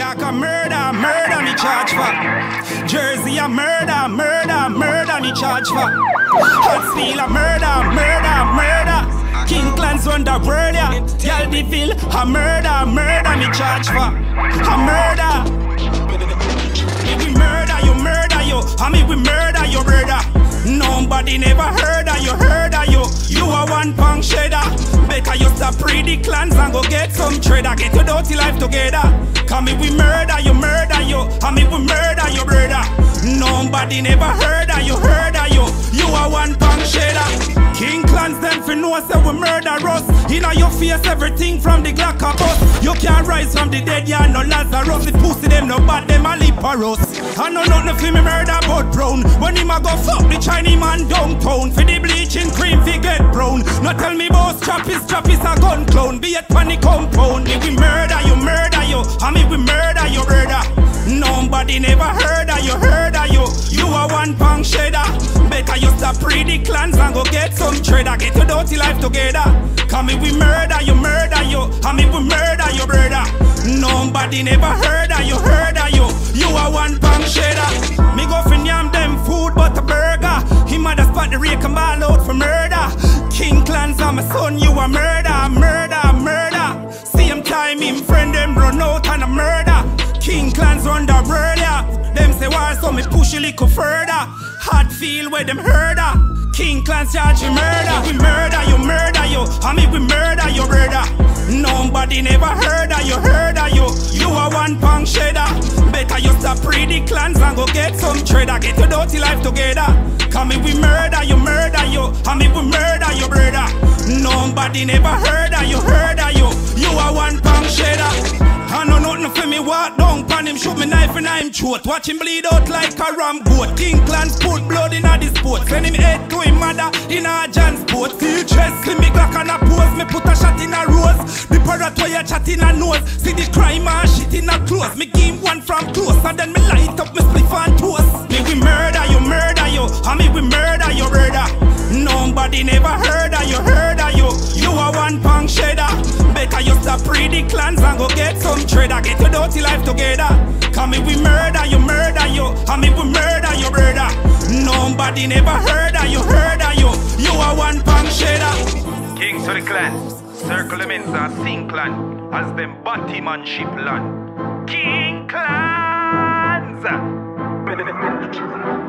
York a murder, murder me charge for. Jersey a murder, murder, murder me charge for. Hartsfield a murder, murder, murder. King clans run the world, yeah. Galdyville a murder, murder me charge for. A murder. We murder you, murder you. I mean we murder you, murder. Nobody never heard of you, heard of you. You are one punk shedder. Better you stop the clans and go get some trader. Get your dirty life together. Come me we murder you, murder you. I mean we murder you, brother. Nobody never heard of you, heard of you. You are one punk shedder. King clans them fi know say we murder us. Inna your face everything from the Glock a bus. You can't rise from the dead, ya no Lazarus. The pussy them no bad, them a leperous. I know nothing fi me murder but brown. When him a go fuck the Chinese man downtown. For the bleaching cream fi get brown. No tell me boss trap is a gun clown. Be it panic compound. Me we murder you, murder you. I mean we murder you, brother. Nobody never heard of you, heard of you. You are one punk shedder. Better you stop the clans and go get some trader. Get your dirty life together. Come me we murder you, murder you. I mean we murder you, brother. Nobody never heard of you, heard of you. You are one punk shedder. Me go fin yam them food but a burger. He mother spot the rake and ball out for murder. King clans and my son, you a murder, murder, murder. Same time him friend them run out and a murder. King clans run the world, yeah. Them say war so me push a little further. Hartsfield where them herder. King clans charge you murder. We murder you, murder you. I mean we murder you, brother. Nobody never heard of you, heard of you. You are one punk shedder. Better you stop the clans and go get some trader. Get your dirty life together. Come me we murder you, murder you. I mean we murder you, brother. Nobody never heard of you, heard of you. You are one punk shedder. I know nothing for me walk down pan him, shoot me knife and I'm throat. Watch him bleed out like a ram goat. King clans put blood in a the sport. Send him head to him mother in a Jan's sport. See chest, see me Glock and a pose. Me put a shot in a rose. The parrot where you chat in a nose. See the crime and shit in a close. Me give him one from close and then me light up me spliff and toast. Me we murder you, murder you. I mean we murder you, brother. Nobody never heard of you, heard of you. You are one punk shedder. Better you stop the clans and go get some trader. Get your dirty life together. Come me we murder you, murder you. I mean we murder you, brother. Nobody never heard of you, heard of you. You are one punk shedder. Kings to the clans, circle them in the sing clan. As them Batman ship land. King clans.